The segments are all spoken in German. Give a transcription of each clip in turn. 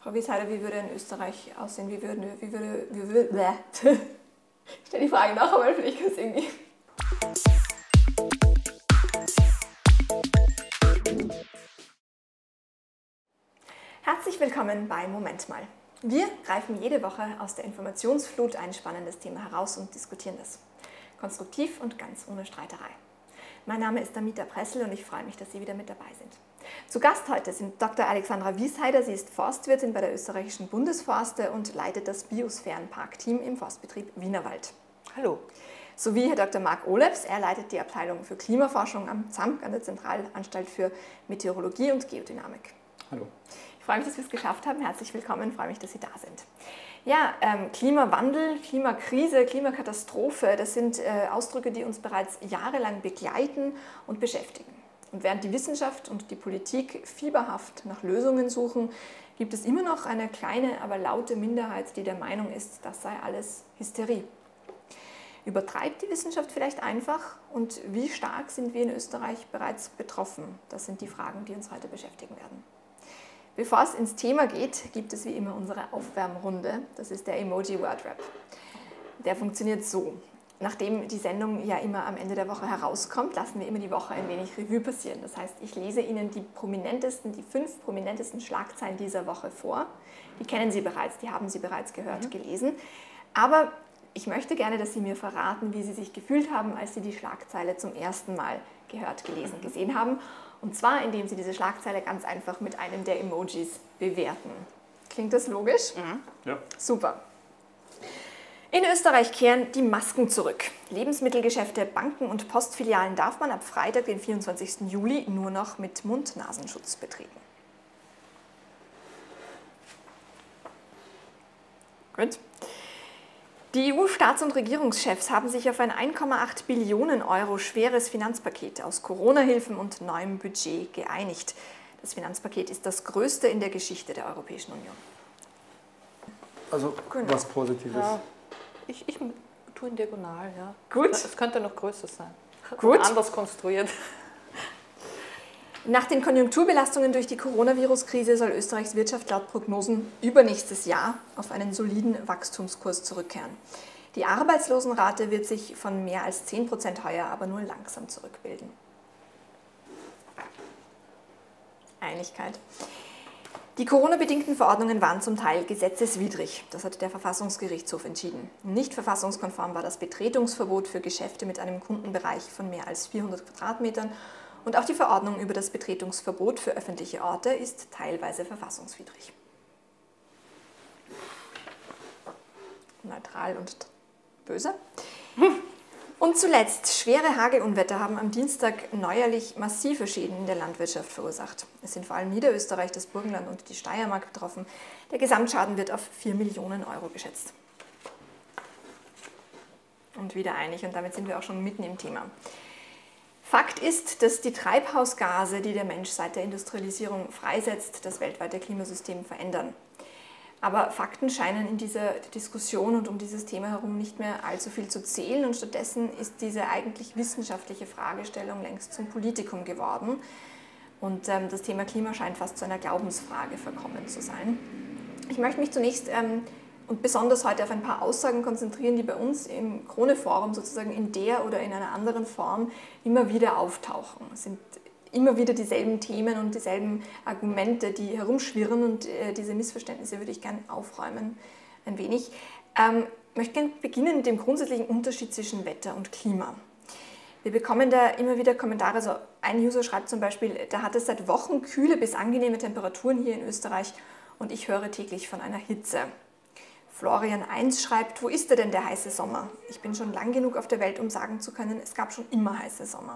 Frau Wiesheider, wie würde in Österreich aussehen? Ich stelle die Frage noch einmal, vielleicht kann es irgendwie. Herzlich willkommen bei Moment mal. Wir greifen jede Woche aus der Informationsflut ein spannendes Thema heraus und diskutieren das. Konstruktiv und ganz ohne Streiterei. Mein Name ist Amita Pressel und ich freue mich, dass Sie wieder mit dabei sind. Zu Gast heute sind Dr. Alexandra Wiesheider. Sie ist Forstwirtin bei der österreichischen Bundesforste und leitet das Biosphärenpark-Team im Forstbetrieb Wienerwald. Hallo. Sowie Herr Dr. Marc Olefs. Er leitet die Abteilung für Klimaforschung am ZAMK, an der Zentralanstalt für Meteorologie und Geodynamik. Hallo. Ich freue mich, dass wir es geschafft haben. Herzlich willkommen. Ich freue mich, dass Sie da sind. Ja, Klimawandel, Klimakrise, Klimakatastrophe, das sind Ausdrücke, die uns bereits jahrelang begleiten und beschäftigen. Und während die Wissenschaft und die Politik fieberhaft nach Lösungen suchen, gibt es immer noch eine kleine, aber laute Minderheit, die der Meinung ist, das sei alles Hysterie. Übertreibt die Wissenschaft vielleicht einfach? Und wie stark sind wir in Österreich bereits betroffen? Das sind die Fragen, die uns heute beschäftigen werden. Bevor es ins Thema geht, gibt es wie immer unsere Aufwärmrunde. Das ist der Emoji Word Rap. Der funktioniert so. Nachdem die Sendung ja immer am Ende der Woche herauskommt, lassen wir immer die Woche ein wenig Revue passieren. Das heißt, ich lese Ihnen die 5 prominentesten Schlagzeilen dieser Woche vor. Die kennen Sie bereits, die haben Sie bereits gehört, gelesen. Aber ich möchte gerne, dass Sie mir verraten, wie Sie sich gefühlt haben, als Sie die Schlagzeile zum ersten Mal gehört, gelesen, gesehen haben. Und zwar, indem Sie diese Schlagzeile ganz einfach mit einem der Emojis bewerten. Klingt das logisch? Ja. Super. In Österreich kehren die Masken zurück. Lebensmittelgeschäfte, Banken und Postfilialen darf man ab Freitag, den 24. Juli, nur noch mit Mund-Nasenschutz betreten. Gut. Die EU-Staats- und Regierungschefs haben sich auf ein 1,8 Billionen Euro schweres Finanzpaket aus Corona-Hilfen und neuem Budget geeinigt. Das Finanzpaket ist das größte in der Geschichte der Europäischen Union. Also was Positives. Ja, ich tue in diagonal, ja. Gut. Es könnte noch größer sein. Gut. Oder anders konstruiert. Nach den Konjunkturbelastungen durch die Coronavirus-Krise soll Österreichs Wirtschaft laut Prognosen übernächstes Jahr auf einen soliden Wachstumskurs zurückkehren. Die Arbeitslosenrate wird sich von mehr als 10% heuer aber nur langsam zurückbilden. Einigkeit. Die Corona-bedingten Verordnungen waren zum Teil gesetzeswidrig. Das hat der Verfassungsgerichtshof entschieden. Nicht verfassungskonform war das Betretungsverbot für Geschäfte mit einem Kundenbereich von mehr als 400 Quadratmetern. Und auch die Verordnung über das Betretungsverbot für öffentliche Orte ist teilweise verfassungswidrig. Neutral und böse. Und zuletzt, schwere Hagelunwetter haben am Dienstag neuerlich massive Schäden in der Landwirtschaft verursacht. Es sind vor allem Niederösterreich, das Burgenland und die Steiermark betroffen. Der Gesamtschaden wird auf 4 Millionen Euro geschätzt. Und wieder einig, und damit sind wir auch schon mitten im Thema. Fakt ist, dass die Treibhausgase, die der Mensch seit der Industrialisierung freisetzt, das weltweite Klimasystem verändern. Aber Fakten scheinen in dieser Diskussion und um dieses Thema herum nicht mehr allzu viel zu zählen und stattdessen ist diese eigentlich wissenschaftliche Fragestellung längst zum Politikum geworden. Und das Thema Klima scheint fast zu einer Glaubensfrage verkommen zu sein. Ich möchte mich zunächst und besonders heute auf ein paar Aussagen konzentrieren, die bei uns im Krone-Forum sozusagen in der oder in einer anderen Form immer wieder auftauchen. Es sind immer wieder dieselben Themen und dieselben Argumente, die herumschwirren und diese Missverständnisse würde ich gerne aufräumen ein wenig. Ich möchte gerne beginnen mit dem grundsätzlichen Unterschied zwischen Wetter und Klima. Wir bekommen da immer wieder Kommentare, also ein User schreibt zum Beispiel, da hat es seit Wochen kühle bis angenehme Temperaturen hier in Österreich und ich höre täglich von einer Hitze. Florian 1 schreibt, wo ist denn der heiße Sommer? Ich bin schon lang genug auf der Welt, um sagen zu können, es gab schon immer heiße Sommer.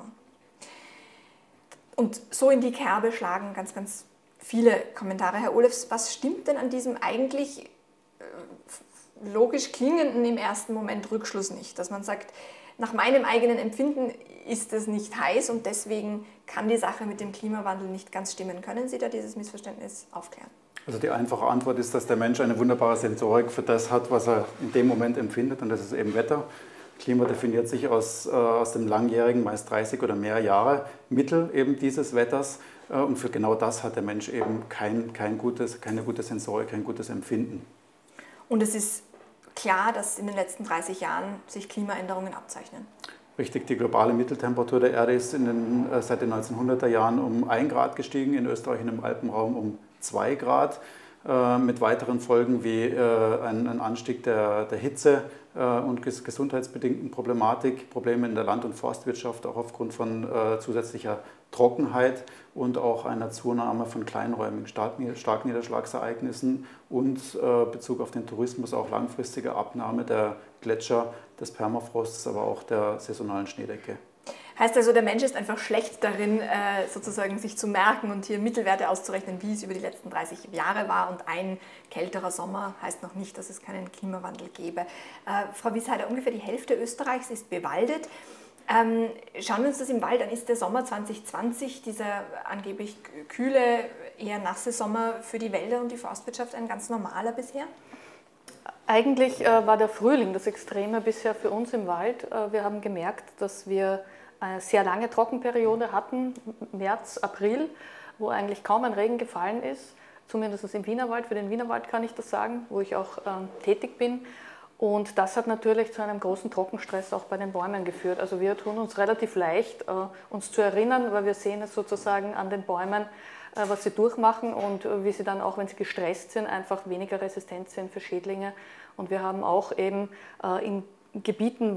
Und so in die Kerbe schlagen ganz, ganz viele Kommentare. Herr Olefs, was stimmt denn an diesem eigentlich logisch klingenden im ersten Moment Rückschluss nicht? Dass man sagt, nach meinem eigenen Empfinden ist es nicht heiß und deswegen kann die Sache mit dem Klimawandel nicht ganz stimmen. Können Sie da dieses Missverständnis aufklären? Also die einfache Antwort ist, dass der Mensch eine wunderbare Sensorik für das hat, was er in dem Moment empfindet, und das ist eben Wetter. Klima definiert sich aus dem langjährigen, meist 30 oder mehr Jahre Mittel eben dieses Wetters. Und für genau das hat der Mensch eben keine gute Sensorik, kein gutes Empfinden. Und es ist klar, dass in den letzten 30 Jahren sich Klimaänderungen abzeichnen. Richtig, die globale Mitteltemperatur der Erde ist seit den 1900er Jahren um 1 Grad gestiegen, in Österreich und im Alpenraum um 2 Grad, mit weiteren Folgen wie ein Anstieg der Hitze und gesundheitsbedingten Probleme in der Land- und Forstwirtschaft, auch aufgrund von zusätzlicher Trockenheit und auch einer Zunahme von kleinräumigen Starkniederschlagsereignissen und Bezug auf den Tourismus auch langfristige Abnahme der Gletscher, des Permafrosts, aber auch der saisonalen Schneedecke. Heißt also, der Mensch ist einfach schlecht darin, sozusagen sich zu merken und hier Mittelwerte auszurechnen, wie es über die letzten 30 Jahre war. Und ein kälterer Sommer heißt noch nicht, dass es keinen Klimawandel gäbe. Frau Wiesheider, ungefähr die Hälfte Österreichs ist bewaldet. Schauen wir uns das im Wald an. Ist der Sommer 2020, dieser angeblich kühle, eher nasse Sommer für die Wälder und die Forstwirtschaft ein ganz normaler bisher? Eigentlich war der Frühling das Extreme bisher für uns im Wald. Wir haben gemerkt, dass wir eine sehr lange Trockenperiode hatten, März, April, wo eigentlich kaum ein Regen gefallen ist, zumindest im Wienerwald. Für den Wienerwald kann ich das sagen, wo ich auch tätig bin. Und das hat natürlich zu einem großen Trockenstress auch bei den Bäumen geführt. Also wir tun uns relativ leicht, uns zu erinnern, weil wir sehen es sozusagen an den Bäumen, was sie durchmachen und wie sie dann auch, wenn sie gestresst sind, einfach weniger resistent sind für Schädlinge. Und wir haben auch eben in Gebieten,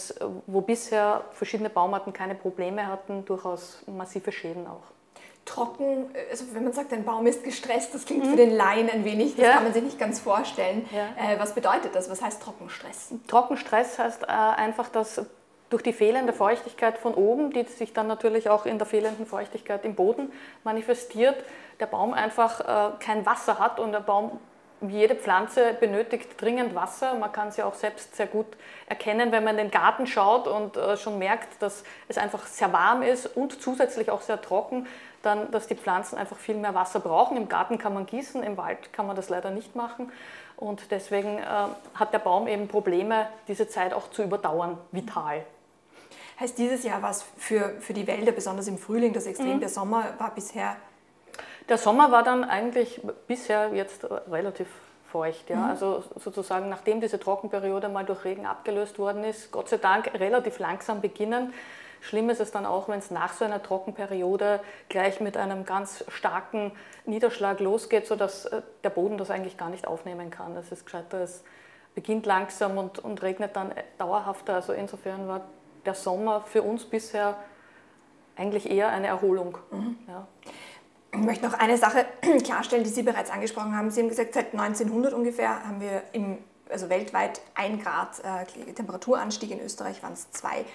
wo bisher verschiedene Baumarten keine Probleme hatten, durchaus massive Schäden auch. Trocken, also wenn man sagt, ein Baum ist gestresst, das klingt für den Laien ein wenig, das kann man sich nicht ganz vorstellen. Ja. Was bedeutet das? Was heißt Trockenstress? Trockenstress heißt einfach, dass durch die fehlende Feuchtigkeit von oben, die sich dann natürlich auch in der fehlenden Feuchtigkeit im Boden manifestiert, der Baum einfach kein Wasser hat und der Baum, wie jede Pflanze, benötigt dringend Wasser. Man kann es ja auch selbst sehr gut erkennen, wenn man in den Garten schaut und schon merkt, dass es einfach sehr warm ist und zusätzlich auch sehr trocken, dann, dass die Pflanzen einfach viel mehr Wasser brauchen. Im Garten kann man gießen, im Wald kann man das leider nicht machen. Und deswegen hat der Baum eben Probleme, diese Zeit auch zu überdauern, vital. Heißt, dieses Jahr war es für die Wälder, besonders im Frühling, das Extrem. Der Sommer war bisher... Der Sommer war dann eigentlich bisher jetzt relativ feucht. Ja? Also sozusagen, nachdem diese Trockenperiode mal durch Regen abgelöst worden ist, Gott sei Dank relativ langsam beginnen. Schlimm ist es dann auch, wenn es nach so einer Trockenperiode gleich mit einem ganz starken Niederschlag losgeht, sodass der Boden das eigentlich gar nicht aufnehmen kann. Es ist gescheiter, es beginnt langsam und regnet dann dauerhafter. Also insofern war der Sommer für uns bisher eigentlich eher eine Erholung. Ja. Ich möchte noch eine Sache klarstellen, die Sie bereits angesprochen haben. Sie haben gesagt, seit 1900 ungefähr haben wir weltweit 1 Grad Temperaturanstieg, in Österreich waren es 2.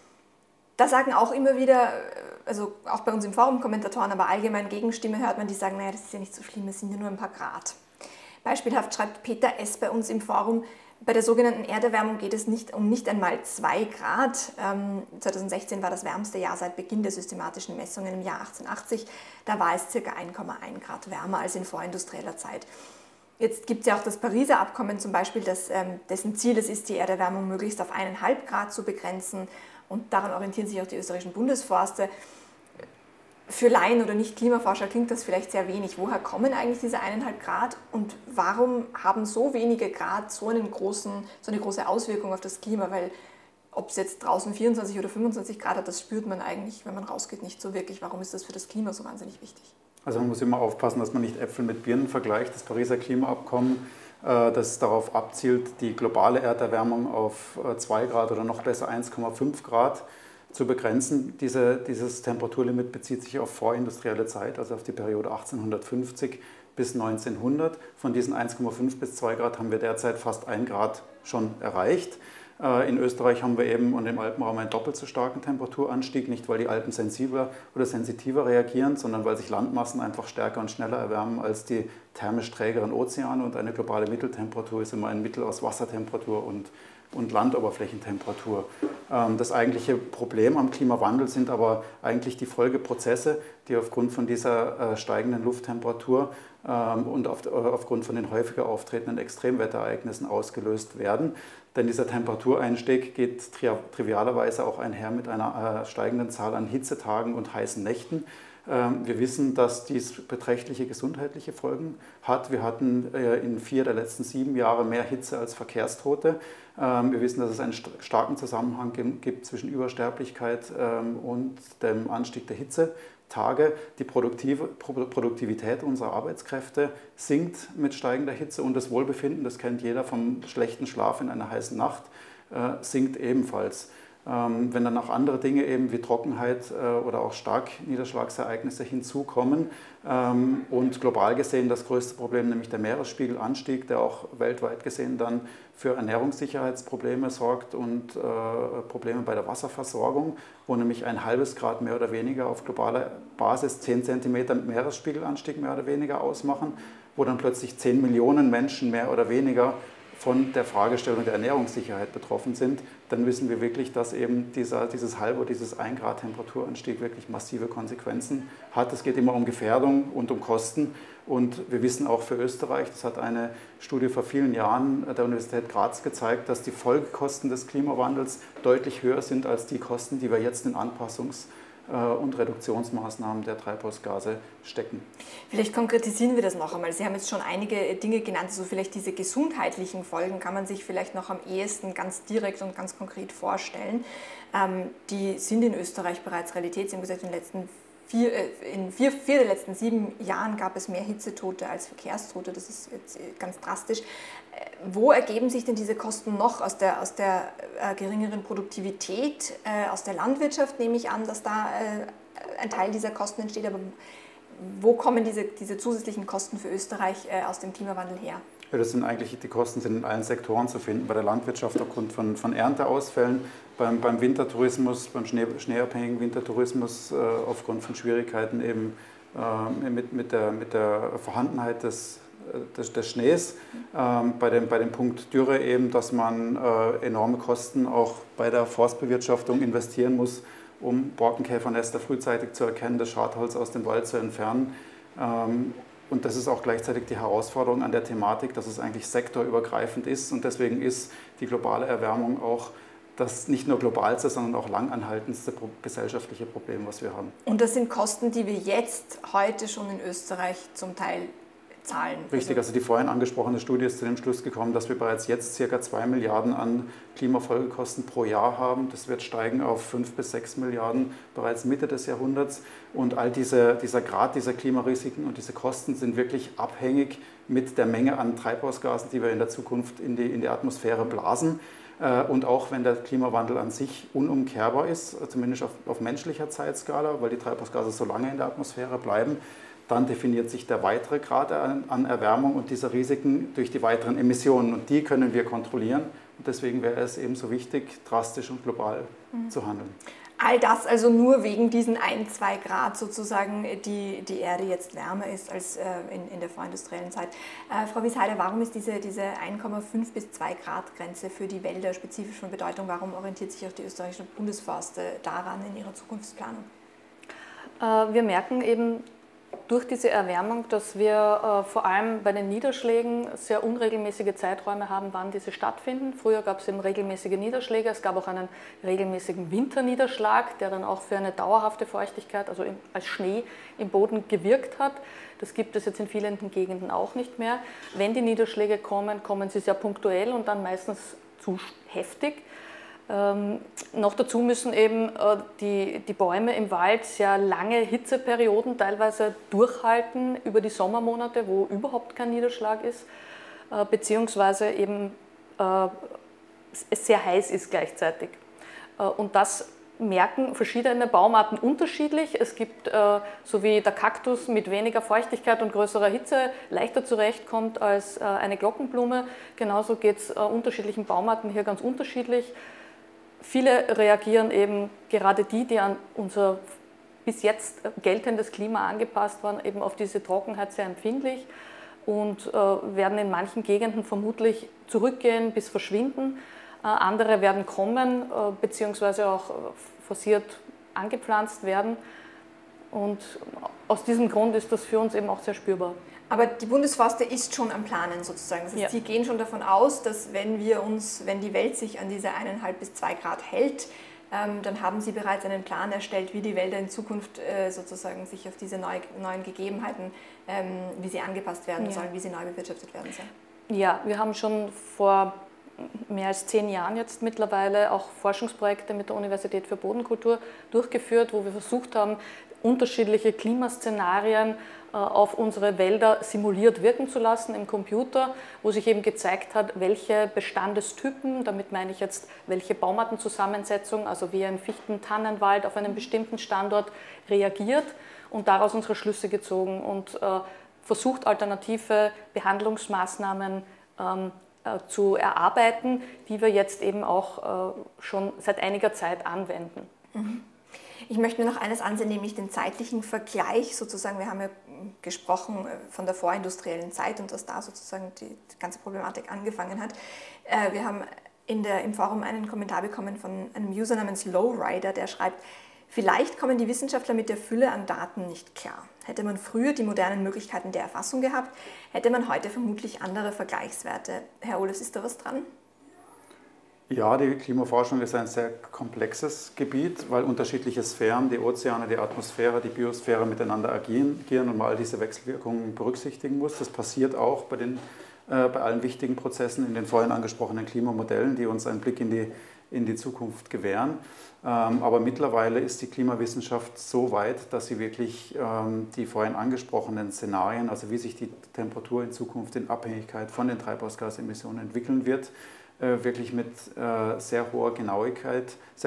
Da sagen auch immer wieder, also auch bei uns im Forum Kommentatoren, aber allgemein Gegenstimme hört man, die sagen, naja, das ist ja nicht so schlimm, es sind ja nur ein paar Grad. Beispielhaft schreibt Peter S. bei uns im Forum, bei der sogenannten Erderwärmung geht es nicht einmal 2 Grad. 2016 war das wärmste Jahr seit Beginn der systematischen Messungen im Jahr 1880. Da war es ca. 1,1 Grad wärmer als in vorindustrieller Zeit. Jetzt gibt es ja auch das Pariser Abkommen zum Beispiel, dessen Ziel es ist, die Erderwärmung möglichst auf 1,5 Grad zu begrenzen. Und daran orientieren sich auch die österreichischen Bundesforste. Für Laien oder Nicht-Klimaforscher klingt das vielleicht sehr wenig. Woher kommen eigentlich diese 1,5 Grad und warum haben so wenige Grad so eine große Auswirkung auf das Klima? Weil ob es jetzt draußen 24 oder 25 Grad hat, das spürt man eigentlich, wenn man rausgeht, nicht so wirklich. Warum ist das für das Klima so wahnsinnig wichtig? Also man muss immer aufpassen, dass man nicht Äpfel mit Birnen vergleicht. Das Pariser Klimaabkommen, das darauf abzielt, die globale Erderwärmung auf 2 Grad oder noch besser 1,5 Grad zu begrenzen. Dieses Temperaturlimit bezieht sich auf vorindustrielle Zeit, also auf die Periode 1850 bis 1900. Von diesen 1,5 bis 2 Grad haben wir derzeit fast 1 Grad schon erreicht. In Österreich haben wir eben und im Alpenraum einen doppelt so starken Temperaturanstieg, nicht weil die Alpen sensibler oder sensitiver reagieren, sondern weil sich Landmassen einfach stärker und schneller erwärmen als die thermisch trägeren Ozeane und eine globale Mitteltemperatur ist immer ein Mittel aus Wassertemperatur und Landoberflächentemperatur. Das eigentliche Problem am Klimawandel sind aber eigentlich die Folgeprozesse, die aufgrund von dieser steigenden Lufttemperatur und aufgrund von den häufiger auftretenden Extremwetterereignissen ausgelöst werden. Denn dieser Temperatureinstieg geht trivialerweise auch einher mit einer steigenden Zahl an Hitzetagen und heißen Nächten. Wir wissen, dass dies beträchtliche gesundheitliche Folgen hat. Wir hatten in 4 der letzten 7 Jahre mehr Hitze als Verkehrstote. Wir wissen, dass es einen starken Zusammenhang gibt zwischen Übersterblichkeit und dem Anstieg der Hitzetage. Die Produktivität unserer Arbeitskräfte sinkt mit steigender Hitze und das Wohlbefinden, das kennt jeder vom schlechten Schlaf in einer heißen Nacht, sinkt ebenfalls. Wenn dann auch andere Dinge eben wie Trockenheit oder auch Starkniederschlagsereignisse hinzukommen und global gesehen das größte Problem, nämlich der Meeresspiegelanstieg, der auch weltweit gesehen dann für Ernährungssicherheitsprobleme sorgt und Probleme bei der Wasserversorgung, wo nämlich ein halbes Grad mehr oder weniger auf globaler Basis 10 cm Meeresspiegelanstieg mehr oder weniger ausmachen, wo dann plötzlich 10 Millionen Menschen mehr oder weniger von der Fragestellung der Ernährungssicherheit betroffen sind, dann wissen wir wirklich, dass eben dieses halbe oder dieses 1 Grad Temperaturanstieg wirklich massive Konsequenzen hat. Es geht immer um Gefährdung und um Kosten. Und wir wissen auch für Österreich, das hat eine Studie vor vielen Jahren der Universität Graz gezeigt, dass die Folgekosten des Klimawandels deutlich höher sind als die Kosten, die wir jetzt in Anpassungs- und Reduktionsmaßnahmen der Treibhausgase stecken. Vielleicht konkretisieren wir das noch einmal. Sie haben jetzt schon einige Dinge genannt, also vielleicht diese gesundheitlichen Folgen kann man sich vielleicht noch am ehesten ganz direkt und ganz konkret vorstellen. Die sind in Österreich bereits Realität. Sie haben gesagt, in vier der letzten 7 Jahren gab es mehr Hitzetote als Verkehrstote. Das ist jetzt ganz drastisch. Wo ergeben sich denn diese Kosten noch? Aus der geringeren Produktivität, aus der Landwirtschaft nehme ich an, dass da ein Teil dieser Kosten entsteht. Aber wo kommen diese zusätzlichen Kosten für Österreich aus dem Klimawandel her? Ja, die Kosten sind in allen Sektoren zu finden. Bei der Landwirtschaft aufgrund von Ernteausfällen, beim Wintertourismus, beim schneeabhängigen Wintertourismus aufgrund von Schwierigkeiten eben mit der Vorhandenheit des Schnees, bei dem Punkt Dürre eben, dass man enorme Kosten auch bei der Forstbewirtschaftung investieren muss, um Borkenkäfernester frühzeitig zu erkennen, das Schadholz aus dem Wald zu entfernen. Und das ist auch gleichzeitig die Herausforderung an der Thematik, dass es eigentlich sektorübergreifend ist und deswegen ist die globale Erwärmung auch das nicht nur globalste, sondern auch langanhaltendste gesellschaftliche Problem, was wir haben. Und das sind Kosten, die wir jetzt heute schon in Österreich zum Teil zahlen. Richtig, also die vorhin angesprochene Studie ist zu dem Schluss gekommen, dass wir bereits jetzt ca. 2 Milliarden an Klimafolgekosten pro Jahr haben. Das wird steigen auf 5 bis 6 Milliarden bereits Mitte des Jahrhunderts. Und all dieser Grad dieser Klimarisiken und diese Kosten sind wirklich abhängig mit der Menge an Treibhausgasen, die wir in der Zukunft in die Atmosphäre blasen. Und auch wenn der Klimawandel an sich unumkehrbar ist, zumindest auf menschlicher Zeitskala, weil die Treibhausgase so lange in der Atmosphäre bleiben, dann definiert sich der weitere Grad an Erwärmung und dieser Risiken durch die weiteren Emissionen. Und die können wir kontrollieren. Und deswegen wäre es eben so wichtig, drastisch und global zu handeln. All das also nur wegen diesen 1-2 Grad sozusagen, die Erde jetzt wärmer ist als in der vorindustriellen Zeit. Frau Wiesheider, warum ist diese 1,5 bis 2 Grad Grenze für die Wälder spezifisch von Bedeutung? Warum orientiert sich auch die österreichische Bundesforste daran in ihrer Zukunftsplanung? Wir merken eben durch diese Erwärmung, dass wir vor allem bei den Niederschlägen sehr unregelmäßige Zeiträume haben, wann diese stattfinden. Früher gab es eben regelmäßige Niederschläge, es gab auch einen regelmäßigen Winterniederschlag, der dann auch für eine dauerhafte Feuchtigkeit, also als Schnee im Boden gewirkt hat. Das gibt es jetzt in vielen Gegenden auch nicht mehr. Wenn die Niederschläge kommen, kommen sie sehr punktuell und dann meistens zu heftig. Noch dazu müssen eben die Bäume im Wald sehr lange Hitzeperioden teilweise durchhalten über die Sommermonate, wo überhaupt kein Niederschlag ist, beziehungsweise eben es sehr heiß ist gleichzeitig. Und das merken verschiedene Baumarten unterschiedlich. Es gibt, so wie der Kaktus mit weniger Feuchtigkeit und größerer Hitze leichter zurechtkommt als eine Glockenblume, genauso geht es unterschiedlichen Baumarten hier ganz unterschiedlich. Viele reagieren eben, gerade die an unser bis jetzt geltendes Klima angepasst waren, eben auf diese Trockenheit sehr empfindlich und werden in manchen Gegenden vermutlich zurückgehen bis verschwinden. Andere werden kommen, beziehungsweise auch forciert angepflanzt werden. Und aus diesem Grund ist das für uns eben auch sehr spürbar. Aber die Bundesforste ist schon am Planen sozusagen. Das heißt, Sie gehen schon davon aus, dass wenn die Welt sich an diese 1,5 bis 2 Grad hält, dann haben Sie bereits einen Plan erstellt, wie die Wälder in Zukunft sozusagen sich auf diese neuen Gegebenheiten, wie sie angepasst werden sollen, wie sie neu bewirtschaftet werden sollen. Ja, wir haben schon vor mehr als 10 Jahren jetzt mittlerweile auch Forschungsprojekte mit der Universität für Bodenkultur durchgeführt, wo wir versucht haben, unterschiedliche Klimaszenarien auf unsere Wälder simuliert wirken zu lassen im Computer, wo sich eben gezeigt hat, welche Bestandestypen, damit meine ich jetzt, welche Baumartenzusammensetzung, also wie ein Fichten-Tannenwald auf einem bestimmten Standort reagiert und daraus unsere Schlüsse gezogen und versucht, alternative Behandlungsmaßnahmen zu erarbeiten, die wir jetzt eben auch schon seit einiger Zeit anwenden. Ich möchte mir noch eines ansehen, nämlich den zeitlichen Vergleich sozusagen. Wir haben ja gesprochen von der vorindustriellen Zeit und dass da sozusagen die ganze Problematik angefangen hat. Wir haben im Forum einen Kommentar bekommen von einem User namens Lowrider, der schreibt: Vielleicht kommen die Wissenschaftler mit der Fülle an Daten nicht klar. Hätte man früher die modernen Möglichkeiten der Erfassung gehabt, hätte man heute vermutlich andere Vergleichswerte. Herr Ohles, ist da was dran? Ja, die Klimaforschung ist ein sehr komplexes Gebiet, weil unterschiedliche Sphären, die Ozeane, die Atmosphäre, die Biosphäre miteinander agieren und man all diese Wechselwirkungen berücksichtigen muss. Das passiert auch bei allen wichtigen Prozessen in den vorhin angesprochenen Klimamodellen, die uns einen Blick in die Zukunft gewähren. Aber mittlerweile ist die Klimawissenschaft so weit, dass sie wirklich die vorhin angesprochenen Szenarien, also wie sich die Temperatur in Zukunft in Abhängigkeit von den Treibhausgasemissionen entwickeln wird, wirklich mit sehr hoher Genauigkeit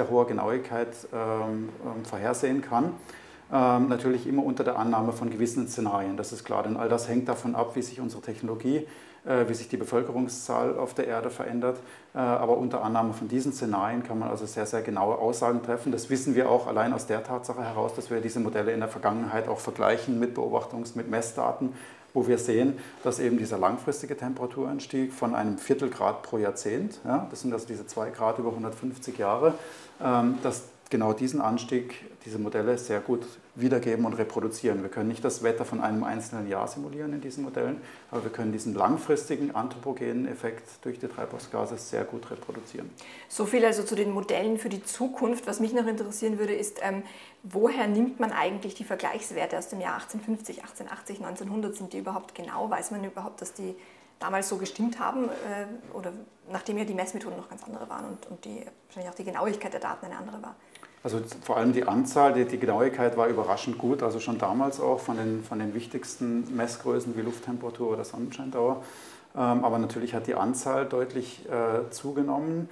vorhersehen kann. Natürlich immer unter der Annahme von gewissen Szenarien, das ist klar, denn all das hängt davon ab, wie sich unsere Technologie, wie sich die Bevölkerungszahl auf der Erde verändert. Aber unter Annahme von diesen Szenarien kann man also sehr, sehr genaue Aussagen treffen. Das wissen wir auch allein aus der Tatsache heraus, dass wir diese Modelle in der Vergangenheit auch vergleichen mit mit Messdaten, wo wir sehen, dass eben dieser langfristige Temperaturanstieg von einem Viertelgrad pro Jahrzehnt, ja, das sind also diese 2 Grad über 150 Jahre, dass genau diesen Anstieg diese Modelle sehr gut wiedergeben und reproduzieren. Wir können nicht das Wetter von einem einzelnen Jahr simulieren in diesen Modellen, aber wir können diesen langfristigen anthropogenen Effekt durch die Treibhausgase sehr gut reproduzieren. So viel also zu den Modellen für die Zukunft. Was mich noch interessieren würde, ist, woher nimmt man eigentlich die Vergleichswerte aus dem Jahr 1850, 1880, 1900? Sind die überhaupt genau? Weiß man überhaupt, dass die damals so gestimmt haben? Oder nachdem ja die Messmethoden noch ganz andere waren und wahrscheinlich auch die Genauigkeit der Daten eine andere war? Also vor allem die Anzahl, die Genauigkeit war überraschend gut, also schon damals auch von den wichtigsten Messgrößen wie Lufttemperatur oder Sonnenscheindauer. Aber natürlich hat die Anzahl deutlich zugenommen.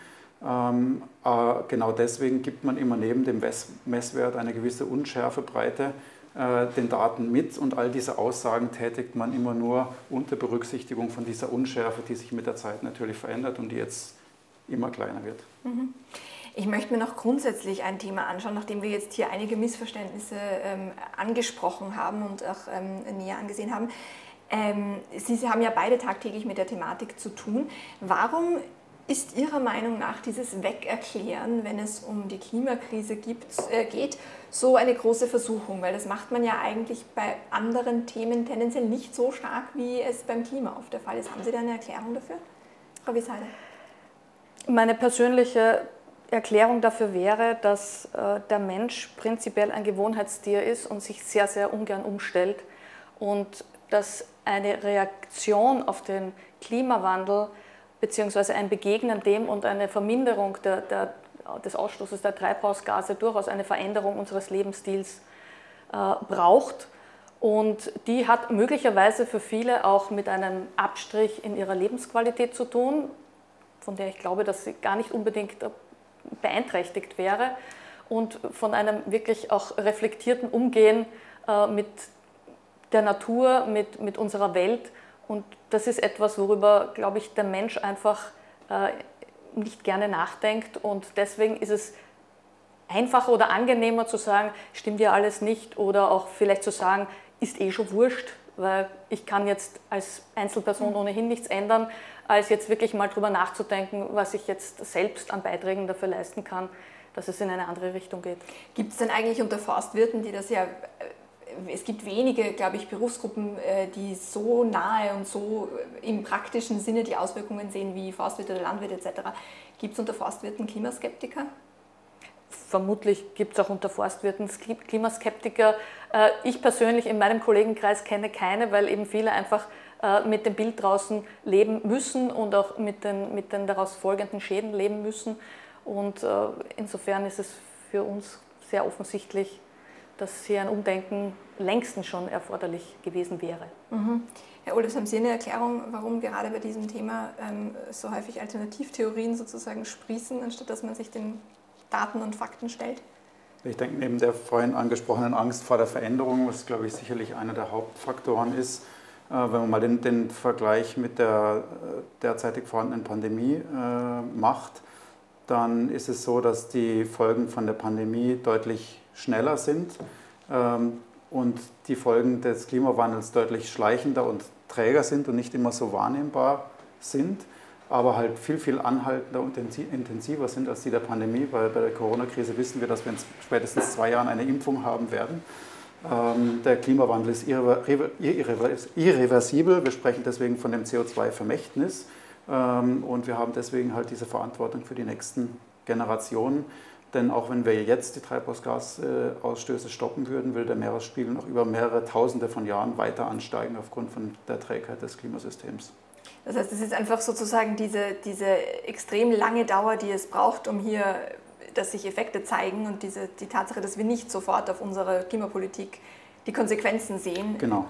Genau deswegen gibt man immer neben dem Messwert eine gewisse Unschärfebreite den Daten mit und all diese Aussagen tätigt man immer nur unter Berücksichtigung von dieser Unschärfe, die sich mit der Zeit natürlich verändert und die jetzt immer kleiner wird. Ich möchte mir noch grundsätzlich ein Thema anschauen, nachdem wir jetzt hier einige Missverständnisse angesprochen haben und auch näher angesehen haben. Sie haben ja beide tagtäglich mit der Thematik zu tun. Warum ist Ihrer Meinung nach dieses Wegerklären, wenn es um die Klimakrise geht, so eine große Versuchung? Weil das macht man ja eigentlich bei anderen Themen tendenziell nicht so stark, wie es beim Klima oft der Fall ist. Haben Sie da eine Erklärung dafür, Frau Wieseide? Meine persönliche Erklärung dafür wäre, dass der Mensch prinzipiell ein Gewohnheitstier ist und sich sehr, sehr ungern umstellt und dass eine Reaktion auf den Klimawandel bzw. ein Begegnen dem und eine Verminderung des Ausstoßes der Treibhausgase durchaus eine Veränderung unseres Lebensstils braucht. Und die hat möglicherweise für viele auch mit einem Abstrich in ihrer Lebensqualität zu tun, von der ich glaube, dass sie gar nicht unbedingt beeinträchtigt wäre, und von einem wirklich auch reflektierten Umgehen mit der Natur, mit unserer Welt. Und das ist etwas, worüber, glaube ich, der Mensch einfach nicht gerne nachdenkt. Und deswegen ist es einfacher oder angenehmer zu sagen, stimmt ja alles nicht, oder auch vielleicht zu sagen, ist eh schon wurscht, weil ich kann jetzt als Einzelperson ohnehin nichts ändern, als jetzt wirklich mal drüber nachzudenken, was ich jetzt selbst an Beiträgen dafür leisten kann, dass es in eine andere Richtung geht. Gibt es denn eigentlich unter Forstwirten, die das ja, es gibt wenige, glaube ich, Berufsgruppen, die so nahe und so im praktischen Sinne die Auswirkungen sehen wie Forstwirte oder Landwirte etc. Gibt es unter Forstwirten Klimaskeptiker? vermutlich gibt es auch unter Forstwirten Klimaskeptiker. Ich persönlich in meinem Kollegenkreis kenne keine, weil eben viele einfach mit dem Bild draußen leben müssen und auch mit den daraus folgenden Schäden leben müssen. Und insofern ist es für uns sehr offensichtlich, dass hier ein Umdenken längstens schon erforderlich gewesen wäre. Mhm. Herr Olefs, haben Sie eine Erklärung, warum gerade bei diesem Thema so häufig Alternativtheorien sozusagen sprießen, anstatt dass man sich den Daten und Fakten stellt? Ich denke, neben der vorhin angesprochenen Angst vor der Veränderung, was, glaube ich, sicherlich einer der Hauptfaktoren ist, wenn man mal den Vergleich mit der derzeitig vorhandenen Pandemie macht, dann ist es so, dass die Folgen von der Pandemie deutlich schneller sind und die Folgen des Klimawandels deutlich schleichender und träger sind und nicht immer so wahrnehmbar sind, aber halt viel, viel anhaltender und intensiver sind als die der Pandemie, weil bei der Corona-Krise wissen wir, dass wir in spätestens 2 Jahren eine Impfung haben werden. Der Klimawandel ist irreversibel, wir sprechen deswegen von dem CO2-Vermächtnis und wir haben deswegen halt diese Verantwortung für die nächsten Generationen. Denn auch wenn wir jetzt die Treibhausgasausstöße stoppen würden, würde der Meeresspiegel noch über mehrere Tausende von Jahren weiter ansteigen aufgrund von der Trägheit des Klimasystems. Das heißt, es ist einfach sozusagen diese extrem lange Dauer, die es braucht, um hier, dass sich Effekte zeigen und die Tatsache, dass wir nicht sofort auf unsere Klimapolitik die Konsequenzen sehen. Genau,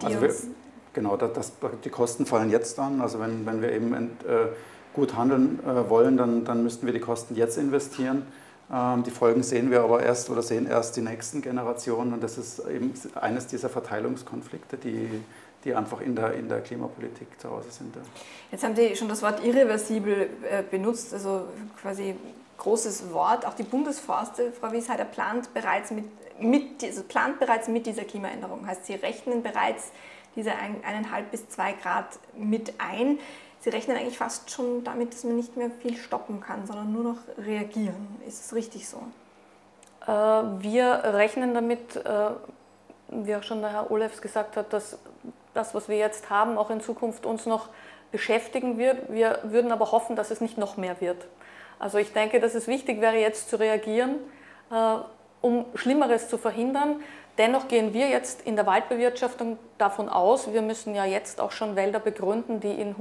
die Kosten fallen jetzt an. Also wenn wir eben gut handeln wollen, dann müssten wir die Kosten jetzt investieren. Die Folgen sehen wir aber erst oder sehen erst die nächsten Generationen und das ist eben eines dieser Verteilungskonflikte, die einfach in der Klimapolitik zu Hause sind. Ja. Jetzt haben Sie schon das Wort irreversibel benutzt, also quasi großes Wort. Auch die Bundesforste, Frau Wiesheider, plant bereits mit dieser Klimaänderung. Heißt, Sie rechnen bereits diese 1,5 bis 2 Grad mit ein. Sie rechnen eigentlich fast schon damit, dass man nicht mehr viel stoppen kann, sondern nur noch reagieren. Ist es richtig so? Wir rechnen damit, wie auch schon der Herr Olefs gesagt hat, dass das, was wir jetzt haben, auch in Zukunft uns noch beschäftigen wird. Wir würden aber hoffen, dass es nicht noch mehr wird. Also ich denke, dass es wichtig wäre, jetzt zu reagieren, um Schlimmeres zu verhindern. Dennoch gehen wir jetzt in der Waldbewirtschaftung davon aus, wir müssen ja jetzt auch schon Wälder begründen, die in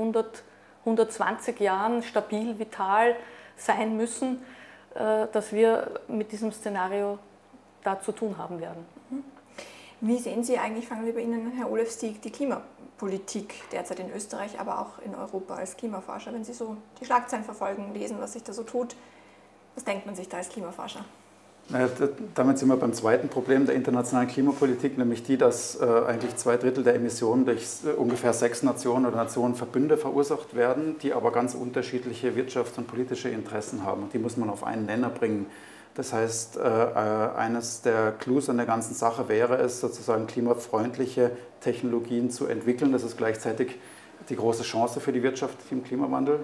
120 Jahren stabil, vital sein müssen, dass wir mit diesem Szenario da zu tun haben werden. Wie sehen Sie eigentlich, fangen wir bei Ihnen, Herr Olefs, die Klimapolitik derzeit in Österreich, aber auch in Europa als Klimaforscher? Wenn Sie so die Schlagzeilen verfolgen, lesen, was sich da so tut, was denkt man sich da als Klimaforscher? Naja, damit sind wir beim zweiten Problem der internationalen Klimapolitik, nämlich die, dass eigentlich 2/3 der Emissionen durch ungefähr 6 Nationen oder Nationenverbünde verursacht werden, die aber ganz unterschiedliche wirtschafts- und politische Interessen haben. Und die muss man auf einen Nenner bringen. Das heißt, eines der Clues an der ganzen Sache wäre es, sozusagen klimafreundliche Technologien zu entwickeln. Das ist gleichzeitig die große Chance für die Wirtschaft, die im Klimawandel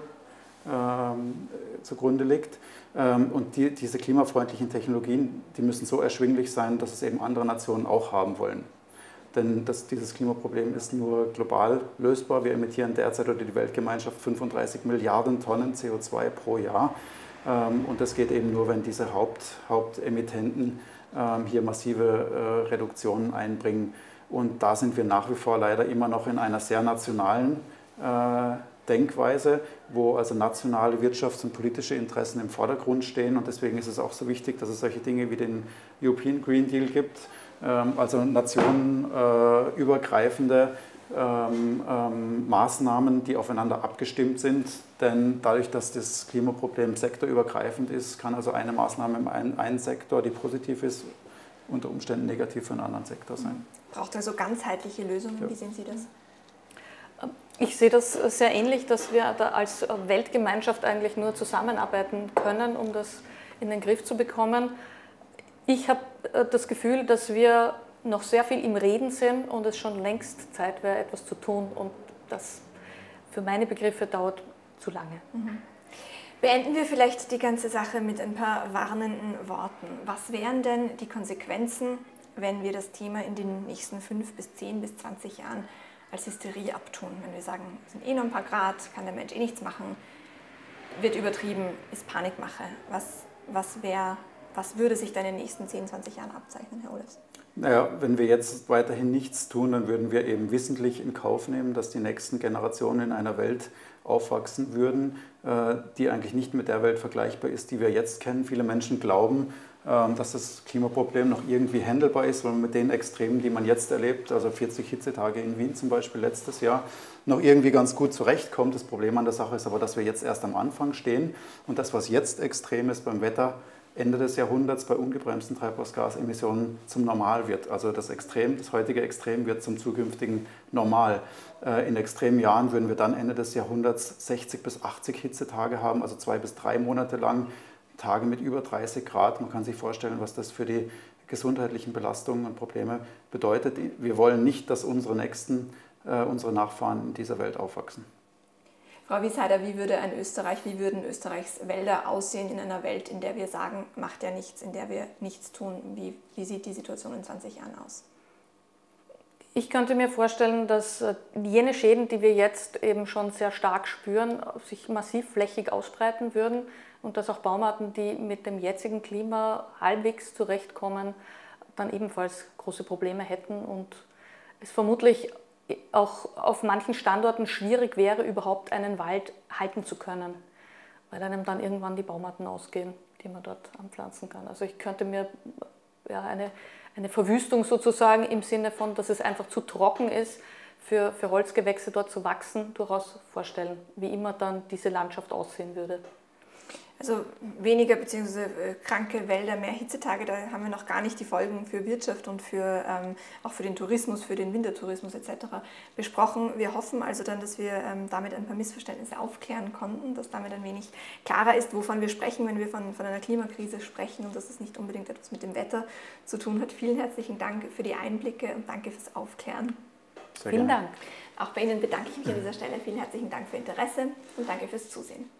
zugrunde liegt. Und diese klimafreundlichen Technologien, die müssen so erschwinglich sein, dass es eben andere Nationen auch haben wollen. Denn dieses Klimaproblem ist nur global lösbar. Wir emittieren derzeit oder die Weltgemeinschaft 35 Milliarden Tonnen CO2 pro Jahr. Und das geht eben nur, wenn diese Hauptemittenten hier massive Reduktionen einbringen. Und da sind wir nach wie vor leider immer noch in einer sehr nationalen Denkweise, wo also nationale wirtschafts- und politische Interessen im Vordergrund stehen. Und deswegen ist es auch so wichtig, dass es solche Dinge wie den European Green Deal gibt, also nationenübergreifende Maßnahmen, die aufeinander abgestimmt sind. Denn dadurch, dass das Klimaproblem sektorübergreifend ist, kann also eine Maßnahme im einen Sektor, die positiv ist, unter Umständen negativ für einen anderen Sektor sein. Braucht also ganzheitliche Lösungen? Ja. Wie sehen Sie das? Ich sehe das sehr ähnlich, dass wir da als Weltgemeinschaft eigentlich nur zusammenarbeiten können, um das in den Griff zu bekommen. Ich habe das Gefühl, dass wir noch sehr viel im Reden sind und es schon längst Zeit wäre, etwas zu tun. Und das für meine Begriffe dauert zu lange. Beenden wir vielleicht die ganze Sache mit ein paar warnenden Worten. Was wären denn die Konsequenzen, wenn wir das Thema in den nächsten 5 bis 10 bis 20 Jahren als Hysterie abtun? Wenn wir sagen, es sind nur ein paar Grad, kann der Mensch nichts machen, wird übertrieben, ist Panikmache. Was wäre Was würde sich dann in den nächsten 10, 20 Jahren abzeichnen, Herr Olefsen? Naja, wenn wir jetzt weiterhin nichts tun, dann würden wir eben wissentlich in Kauf nehmen, dass die nächsten Generationen in einer Welt aufwachsen würden, die eigentlich nicht mit der Welt vergleichbar ist, die wir jetzt kennen. Viele Menschen glauben, dass das Klimaproblem noch irgendwie handelbar ist, weil man mit den Extremen, die man jetzt erlebt, also 40 Hitzetage in Wien zum Beispiel letztes Jahr, noch irgendwie ganz gut zurechtkommt. Das Problem an der Sache ist aber, dass wir jetzt erst am Anfang stehen und das, was jetzt extrem ist beim Wetter, Ende des Jahrhunderts bei ungebremsten Treibhausgasemissionen zum Normal wird. Also das heutige Extrem wird zum zukünftigen Normal. In extremen Jahren würden wir dann Ende des Jahrhunderts 60 bis 80 Hitzetage haben, also 2 bis 3 Monate lang Tage mit über 30 Grad. Man kann sich vorstellen, was das für die gesundheitlichen Belastungen und Probleme bedeutet. Wir wollen nicht, dass unsere Nachfahren in dieser Welt aufwachsen. Frau Wiesheider, wie würden Österreichs Wälder aussehen in einer Welt, in der wir sagen, macht ja nichts, in der wir nichts tun? Wie sieht die Situation in 20 Jahren aus? Ich könnte mir vorstellen, dass jene Schäden, die wir jetzt eben schon sehr stark spüren, sich massiv flächig ausbreiten würden und dass auch Baumarten, die mit dem jetzigen Klima halbwegs zurechtkommen, dann ebenfalls große Probleme hätten und es vermutlich auch auf manchen Standorten schwierig wäre, überhaupt einen Wald halten zu können, weil einem dann irgendwann die Baumarten ausgehen, die man dort anpflanzen kann. Also ich könnte mir eine Verwüstung sozusagen im Sinne von, dass es einfach zu trocken ist, für Holzgewächse dort zu wachsen, durchaus vorstellen, wie immer dann diese Landschaft aussehen würde. Also weniger bzw. kranke Wälder, mehr Hitzetage, da haben wir noch gar nicht die Folgen für Wirtschaft und auch für den Tourismus, für den Wintertourismus etc. besprochen. Wir hoffen also dann, dass wir damit ein paar Missverständnisse aufklären konnten, dass damit ein wenig klarer ist, wovon wir sprechen, wenn wir von einer Klimakrise sprechen und dass es nicht unbedingt etwas mit dem Wetter zu tun hat. Vielen herzlichen Dank für die Einblicke und danke fürs Aufklären. Vielen Dank. Auch bei Ihnen bedanke ich mich an dieser Stelle. Vielen herzlichen Dank für Ihr Interesse und danke fürs Zusehen.